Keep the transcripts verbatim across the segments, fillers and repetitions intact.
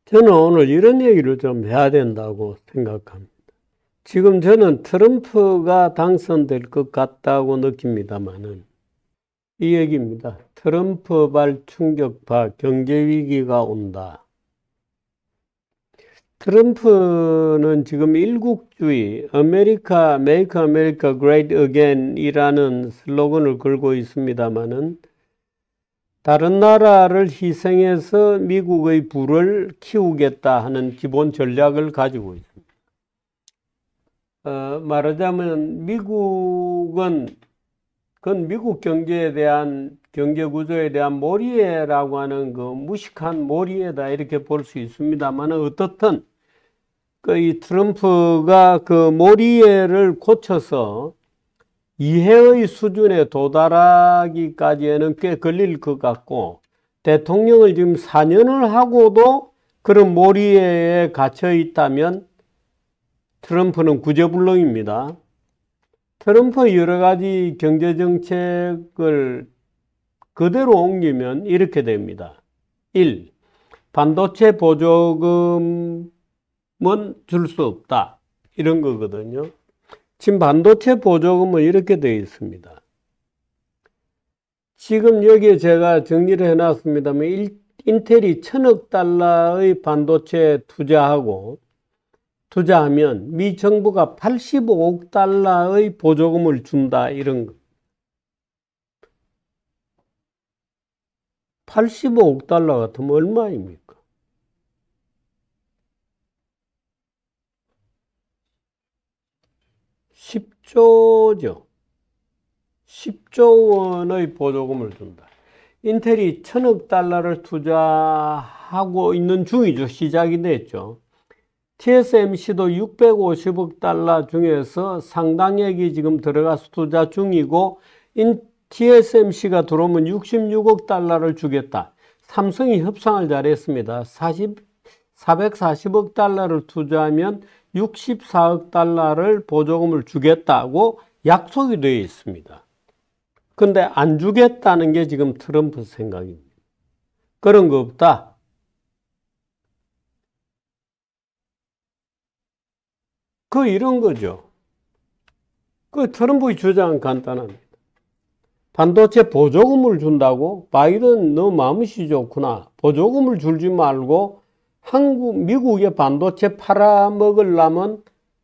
저는 오늘 이런 얘기를 좀 해야 된다고 생각합니다. 지금 저는 트럼프가 당선될 것 같다고 느낍니다만은 이 얘기입니다. 트럼프발 충격파 경제위기가 온다. 트럼프는 지금 일국주의, 아메리카, Make America Great Again 이라는 슬로건을 걸고 있습니다만은 다른 나라를 희생해서 미국의 부를 키우겠다 하는 기본 전략을 가지고 있습니다. 어, 말하자면 미국은 그건 미국 경제에 대한 경제 구조에 대한 몰이해라고 하는 그 무식한 몰이해다 이렇게 볼 수 있습니다만 어떻든 그 이 트럼프가 그 몰이해를 고쳐서 이해의 수준에 도달하기까지에는 꽤 걸릴 것 같고 대통령을 지금 사 년을 하고도 그런 몰이해에 갇혀 있다면 트럼프는 구제불능입니다. 트럼프 여러 가지 경제정책을 그대로 옮기면 이렇게 됩니다. 일. 반도체 보조금은 줄 수 없다. 이런 거거든요. 지금 반도체 보조금은 이렇게 되어 있습니다. 지금 여기에 제가 정리를 해놨습니다만 인텔이 천억 달러의 반도체 투자하고 투자하면 미 정부가 팔십오억 달러의 보조금을 준다 이런 거. 팔십오억 달러 같으면 얼마입니까? 십조죠. 십조 원의 보조금을 준다. 인텔이 천억 달러를 투자하고 있는 중이죠. 시작이 됐죠. 티에스엠씨도 육백오십억 달러 중에서 상당액이 지금 들어가서 투자 중이고 티에스엠씨가 들어오면 육십육억 달러를 주겠다. 삼성이 협상을 잘했습니다. 사백사십억 달러를 투자하면 육십사억 달러를 보조금을 주겠다고 약속이 되어 있습니다. 그런데 안 주겠다는 게 지금 트럼프 생각입니다. 그런 거 없다. 그 이런 거죠. 그 트럼프의 주장은 간단합니다. 반도체 보조금을 준다고? 바이든 너 마음씨 좋구나. 보조금을 줄지 말고 한국, 미국의 반도체 팔아먹으려면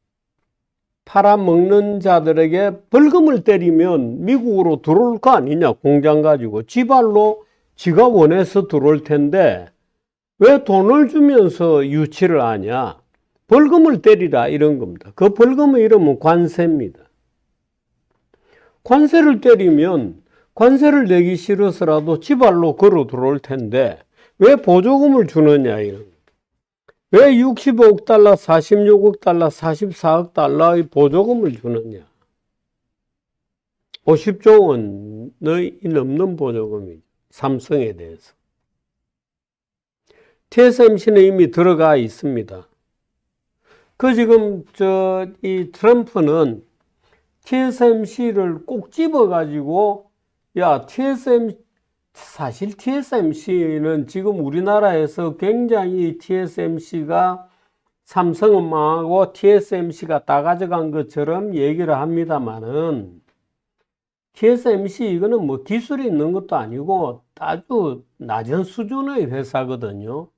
팔아먹는 자들에게 벌금을 때리면 미국으로 들어올 거 아니냐. 공장 가지고. 지발로 지가 원해서 들어올 텐데 왜 돈을 주면서 유치를 하냐. 벌금을 때리라 이런 겁니다. 그 벌금의 이름은 관세입니다. 관세를 때리면 관세를 내기 싫어서라도 지발로 걸어 들어올 텐데 왜 보조금을 주느냐 이런 겁니다. 왜 육십오억 달러, 사십육억 달러, 사십사억 달러의 보조금을 주느냐. 오십조 원의 넘는 보조금이죠. 삼성에 대해서. 티에스엠씨는 이미 들어가 있습니다. 그 지금 저 이 트럼프는 티에스엠씨를 꼭 집어가지고 야 티에스엠씨 사실 티에스엠씨는 지금 우리나라에서 굉장히 티에스엠씨가 삼성은 망하고 티에스엠씨가 다 가져간 것처럼 얘기를 합니다만은 티에스엠씨 이거는 뭐 기술이 있는 것도 아니고 아주 낮은 수준의 회사거든요.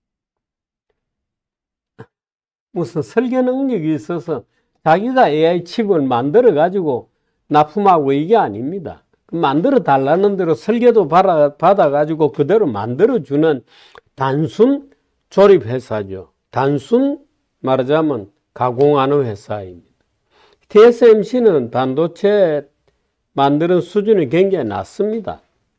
무슨 설계 능력이 있어서 자기가 에이아이 칩을 만들어 가지고 납품하고 이게 아닙니다. 만들어 달라는 대로 설계도 받아, 받아 가지고 그대로 만들어 주는 단순 조립 회사죠. 단순 말하자면 가공하는 회사입니다. 티에스엠씨는 반도체 만드는 수준이 굉장히 낮습니다.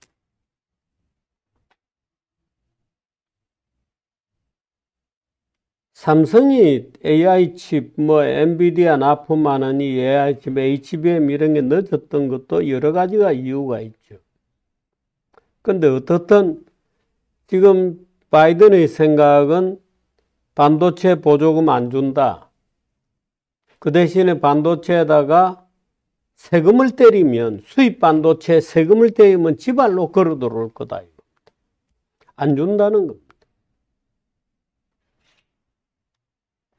삼성이 에이아이 칩, 뭐 엔비디아 납품하는 이 에이아이 칩, 에이치비엠 이런 게 늦었던 것도 여러 가지가 이유가 있죠. 근데 어떻든 지금 바이든의 생각은 반도체 보조금 안 준다. 그 대신에 반도체에다가 세금을 때리면 수입 반도체 세금을 때리면 지발로 걸어 들어올 거다. 안 준다는 겁니다.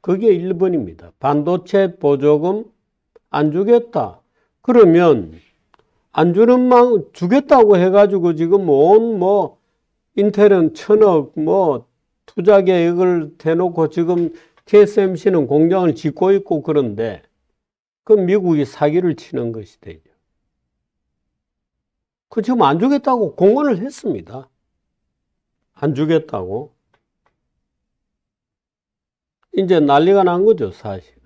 그게 일 번입니다. 반도체 보조금 안 주겠다. 그러면 안 주는 만 주겠다고 해가지고 지금 온 뭐 인텔은 천억 뭐 투자 계획을 대놓고 지금 티에스엠씨는 공장을 짓고 있고 그런데 그 미국이 사기를 치는 것이 되죠. 그 지금 안 주겠다고 공언을 했습니다. 안 주겠다고. 이제 난리가 난 거죠, 사실은.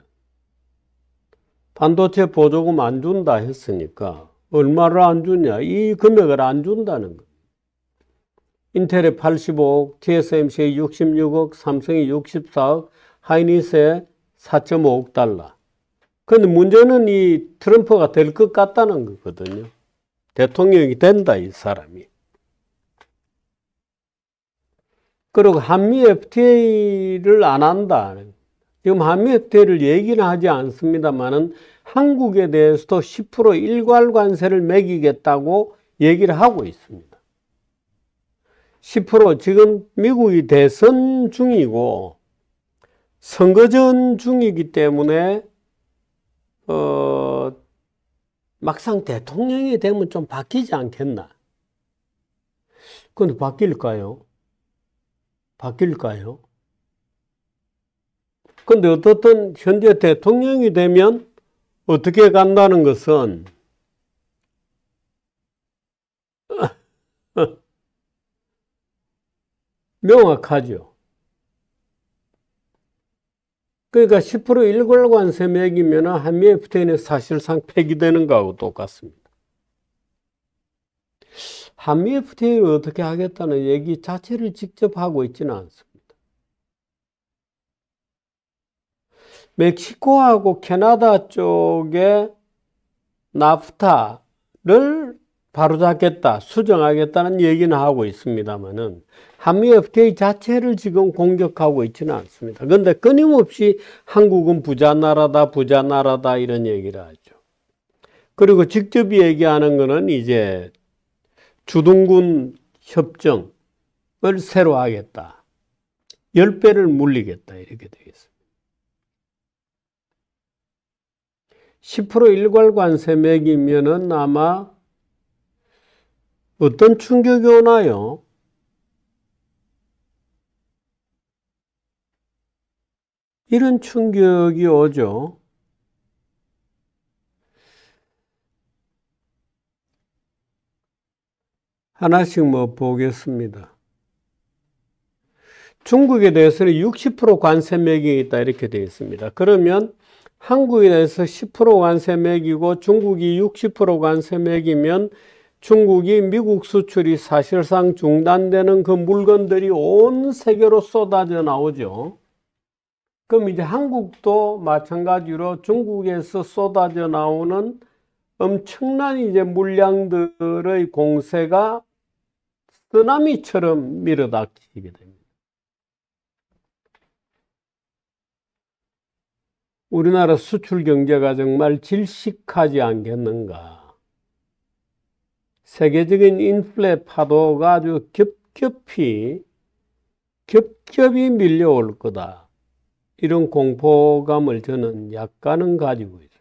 반도체 보조금 안 준다 했으니까 얼마를 안 주냐? 이 금액을 안 준다는 거예요. 인텔에 팔십오억, 티에스엠씨에 육십육억, 삼성이 육십사억, 하이닉스에 사 점 오억 달러. 그런데 문제는 이 트럼프가 될 것 같다는 거거든요. 대통령이 된다, 이 사람이. 그리고 한미 에프티에이를 안 한다. 지금 한미 에프티에이를 얘기는 하지 않습니다만은 한국에 대해서도 십 퍼센트 일괄 관세를 매기겠다고 얘기를 하고 있습니다. 십 퍼센트 지금 미국이 대선 중이고 선거전 중이기 때문에 어, 막상 대통령이 되면 좀 바뀌지 않겠나? 근데 바뀔까요? 바뀔까요? 근데 어떻든 현재 대통령이 되면 어떻게 간다는 것은 명확하죠. 그러니까 십 퍼센트 일괄 관세 매기면 한미 에프티에이는 사실상 폐기되는 거하고 똑같습니다. 한미 에프티에이를 어떻게 하겠다는 얘기 자체를 직접 하고 있지는 않습니다. 멕시코하고 캐나다 쪽에 나프타를 바로잡겠다, 수정하겠다는 얘기는 하고 있습니다만은 한미 에프티에이 자체를 지금 공격하고 있지는 않습니다. 그런데 끊임없이 한국은 부자 나라다, 부자 나라다 이런 얘기를 하죠. 그리고 직접 얘기하는 거는 이제 주둔군 협정을 새로 하겠다. 열 배를 물리겠다 이렇게 되겠습니다. 십 퍼센트 일괄 관세 매기면은 아마 어떤 충격이 오나요? 이런 충격이 오죠. 하나씩 뭐 보겠습니다. 중국에 대해서는 육십 퍼센트 관세 매기가 있다 이렇게 되어 있습니다. 그러면 한국에 대해서 십 퍼센트 관세 매기고 중국이 육십 퍼센트 관세 매기면 중국이 미국 수출이 사실상 중단되는 그 물건들이 온 세계로 쏟아져 나오죠. 그럼 이제 한국도 마찬가지로 중국에서 쏟아져 나오는 엄청난 이제 물량들의 공세가 쓰나미처럼 밀어닥치게 됩니다. 우리나라 수출 경제가 정말 질식하지 않겠는가. 세계적인 인플레 파도가 아주 겹겹이, 겹겹이 밀려올 거다. 이런 공포감을 저는 약간은 가지고 있습니다.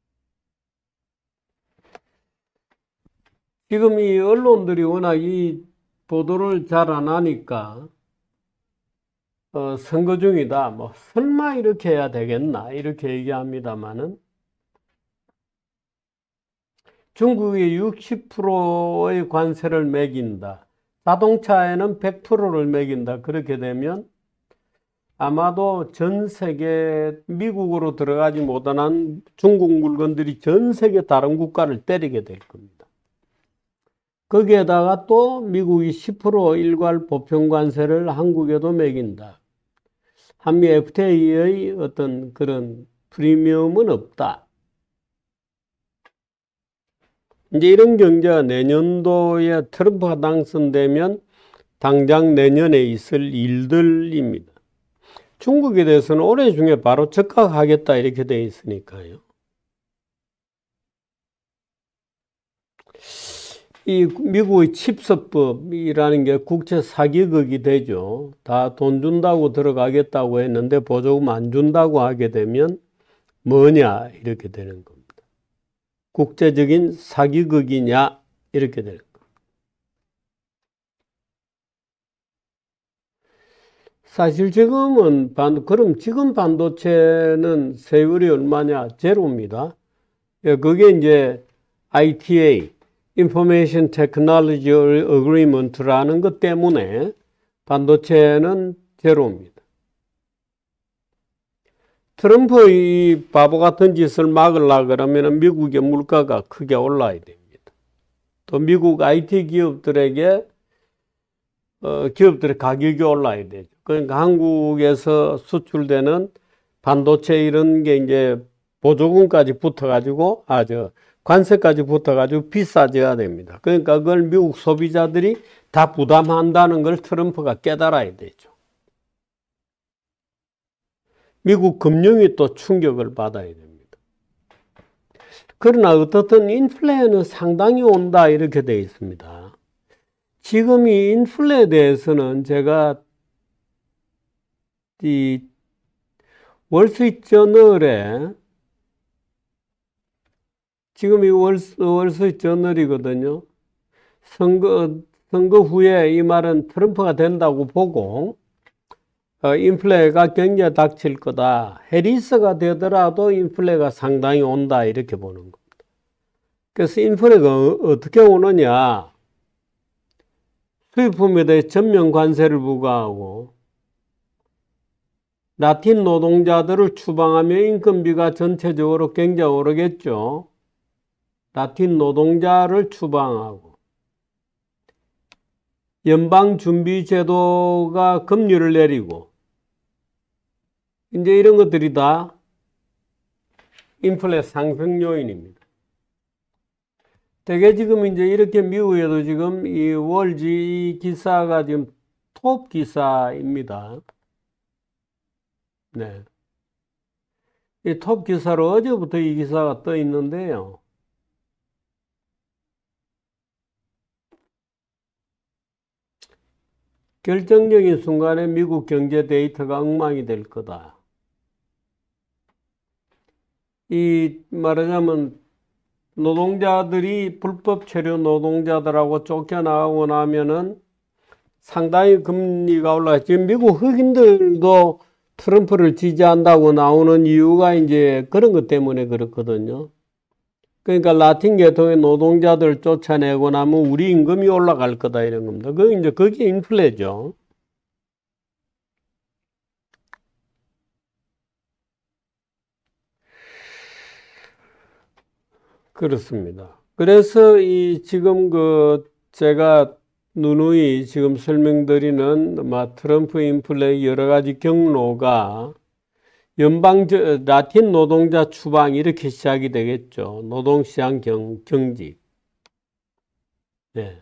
지금 이 언론들이 워낙 이 보도를 잘 안 하니까, 어, 선거 중이다. 뭐, 설마 이렇게 해야 되겠나. 이렇게 얘기합니다만은, 중국이 육십 퍼센트의 관세를 매긴다. 자동차에는 백 퍼센트를 매긴다. 그렇게 되면 아마도 전 세계 미국으로 들어가지 못한 중국 물건들이 전 세계 다른 국가를 때리게 될 겁니다. 거기에다가 또 미국이 십 퍼센트 일괄 보편 관세를 한국에도 매긴다. 한미 에프티에이의 어떤 그런 프리미엄은 없다. 이제 이런 경제가 내년도에 트럼프가 당선되면 당장 내년에 있을 일들입니다. 중국에 대해서는 올해 중에 바로 적합하겠다 이렇게 되어 있으니까요. 이 미국의 칩스법이라는 게 국제 사기극이 되죠. 다 돈 준다고 들어가겠다고 했는데 보조금 안 준다고 하게 되면 뭐냐 이렇게 되는 겁니다. 국제적인 사기극이냐 이렇게 되는 겁니다. 사실 지금은 반, 그럼 지금 반도체는 세율이 얼마냐? 제로입니다. 예, 그게 이제 아이티에이, Information Technology Agreement라는 것 때문에 반도체는 제로입니다. 트럼프 이 바보 같은 짓을 막으려고 그러면 미국의 물가가 크게 올라야 됩니다. 또 미국 아이티 기업들에게 어, 기업들의 가격이 올라야 되죠. 그러니까 한국에서 수출되는 반도체 이런 게 이제 보조금까지 붙어가지고, 아, 저, 관세까지 붙어가지고 비싸져야 됩니다. 그러니까 그걸 미국 소비자들이 다 부담한다는 걸 트럼프가 깨달아야 되죠. 미국 금융이 또 충격을 받아야 됩니다. 그러나 어떻든 인플레는 상당히 온다 이렇게 되어 있습니다. 지금 이 인플레에 대해서는 제가 이 월스트리트저널에 지금 이 월스트리트저널이거든요. 선거 선거 후에 이 말은 트럼프가 된다고 보고 어, 인플레가 경제에 닥칠 거다. 해리스가 되더라도 인플레가 상당히 온다 이렇게 보는 겁니다. 그래서 인플레가 어떻게 오느냐? 수입품에 대해 전면 관세를 부과하고 라틴 노동자들을 추방하며 인건비가 전체적으로 굉장히 오르겠죠. 라틴 노동자를 추방하고 연방준비제도가 금리를 내리고 이제 이런 것들이 다 인플레 상승 요인입니다. 되게 지금 이제 이렇게 미국에도 지금 이 월지 기사가 지금 톱 기사입니다. 네. 이 톱 기사로 어제부터 이 기사가 떠 있는데요. 결정적인 순간에 미국 경제 데이터가 엉망이 될 거다. 이 말하자면 노동자들이 불법 체류 노동자들하고 쫓겨나고 나면은 상당히 금리가 올라가. 지금 미국 흑인들도 트럼프를 지지한다고 나오는 이유가 이제 그런 것 때문에 그렇거든요. 그러니까 라틴 계통의 노동자들 쫓아내고 나면 우리 임금이 올라갈 거다 이런 겁니다. 그 이제 그게 인플레죠. 그렇습니다. 그래서 이 지금 그 제가 누누이 지금 설명드리는 막 트럼프 인플레 여러 가지 경로가 연방 라틴 노동자 추방 이렇게 시작이 되겠죠. 노동시장 경, 경직. 네.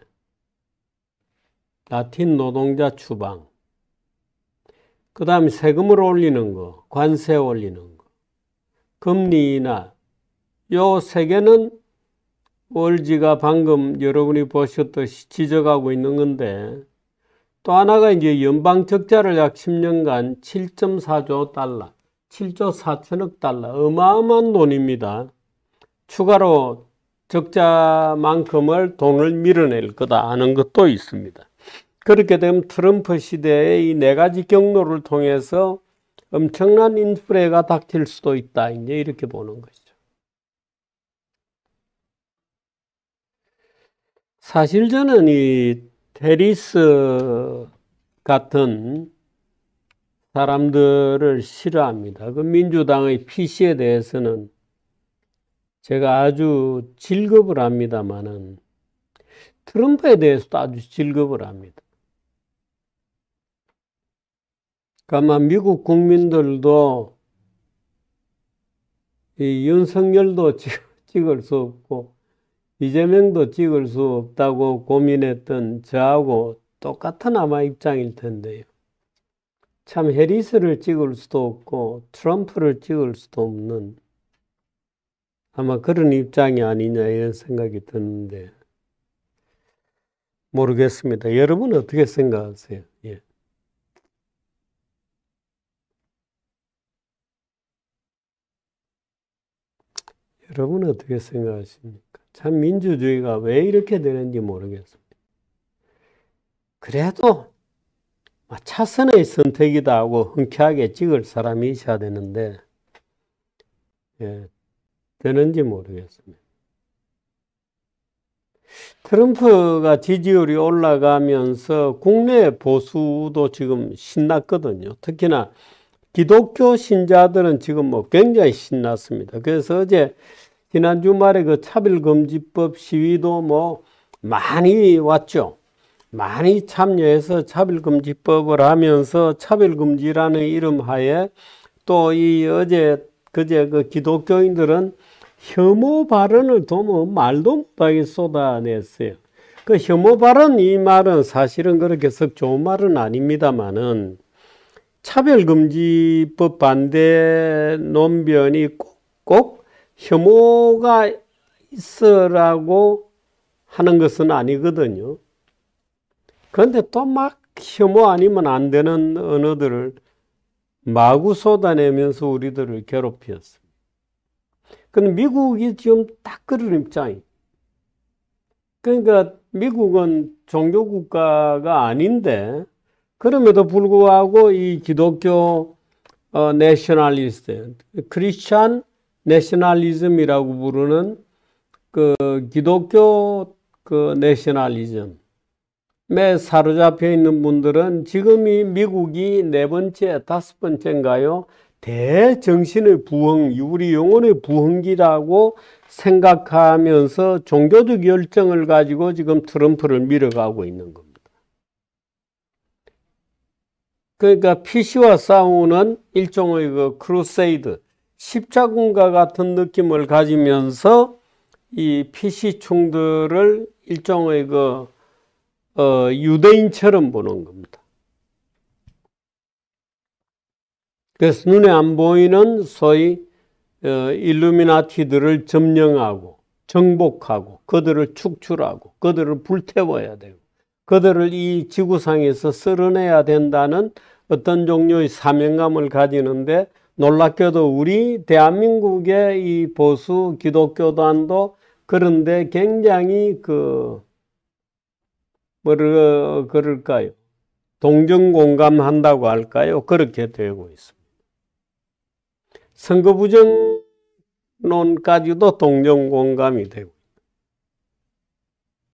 라틴 노동자 추방. 그 다음에 세금을 올리는 거, 관세 올리는 거, 금리 인하. 요 세 개는 월지가 방금 여러분이 보셨듯이 지적하고 있는 건데 또 하나가 이제 연방 적자를 약 십 년간 칠 점 사조 달러, 칠조 사천억 달러, 어마어마한 돈입니다. 추가로 적자만큼을 돈을 밀어낼 거다 하는 것도 있습니다. 그렇게 되면 트럼프 시대의 이 네 가지 경로를 통해서 엄청난 인플레가 닥칠 수도 있다. 이제 이렇게 보는 것이죠. 사실 저는 이 테리스 같은 사람들을 싫어합니다. 그 민주당의 피씨에 대해서는 제가 아주 질겁을 합니다만은 트럼프에 대해서도 아주 질겁을 합니다. 아마 미국 국민들도 이 윤석열도 찍을 수 없고 이재명도 찍을 수 없다고 고민했던 저하고 똑같은 아마 입장일 텐데요. 참 해리스를 찍을 수도 없고 트럼프를 찍을 수도 없는 아마 그런 입장이 아니냐 이런 생각이 드는데 모르겠습니다. 여러분 어떻게 생각하세요? 예. 여러분 어떻게 생각하십니까? 참 민주주의가 왜 이렇게 되는지 모르겠습니다. 그래도 차선의 선택이다 하고 흔쾌하게 찍을 사람이 있어야 되는데 예, 되는지 모르겠습니다. 트럼프가 지지율이 올라가면서 국내 보수도 지금 신났거든요. 특히나 기독교 신자들은 지금 뭐 굉장히 신났습니다. 그래서 어제 지난 주말에 그 차별금지법 시위도 뭐 많이 왔죠. 많이 참여해서 차별금지법을 하면서 차별금지라는 이름 하에 또 이 어제 그제 그 기독교인들은 혐오 발언을 도무 말도 못하게 쏟아냈어요. 그 혐오 발언 이 말은 사실은 그렇게 썩 좋은 말은 아닙니다만은 차별금지법 반대 논변이 꼭, 꼭 혐오가 있으라고 하는 것은 아니거든요. 그런데 또 막 혐오 아니면 안 되는 언어들을 마구 쏟아내면서 우리들을 괴롭혔습니다. 근데 미국이 지금 딱 그런 입장이에요. 그러니까 미국은 종교국가가 아닌데 그럼에도 불구하고 이 기독교 어, 내셔널리스트, 크리스찬 내셔널리즘이라고 부르는 그 기독교 그 내셔널리즘에 사로잡혀 있는 분들은 지금이 미국이 네 번째, 다섯 번째인가요? 대정신의 부흥, 우리 영혼의 부흥기라고 생각하면서 종교적 열정을 가지고 지금 트럼프를 밀어가고 있는 겁니다. 그러니까 피씨와 싸우는 일종의 그 크루세이드, 십자군과 같은 느낌을 가지면서 이 피씨 충들을 일종의 그 어, 유대인처럼 보는 겁니다. 그래서 눈에 안 보이는 소위 어, 일루미나티들을 점령하고 정복하고 그들을 축출하고 그들을 불태워야 되고 그들을 이 지구상에서 쓸어내야 된다는 어떤 종류의 사명감을 가지는데 놀랍게도 우리 대한민국의 이 보수 기독교단도 그런데 굉장히 그 뭐를 그럴까요? 동정공감한다고 할까요? 그렇게 되고 있습니다. 선거부정론까지도 동정공감이 되고